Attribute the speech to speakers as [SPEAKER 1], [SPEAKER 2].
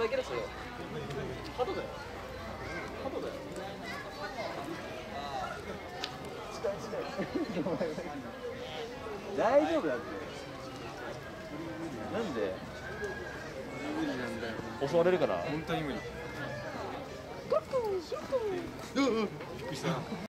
[SPEAKER 1] だけだそれ。角だよ。角だよ。
[SPEAKER 2] 大丈夫だって。なんで？
[SPEAKER 3] 無理なんだよ。
[SPEAKER 1] 襲われるかな。
[SPEAKER 3] 本当に無理。びっくりした。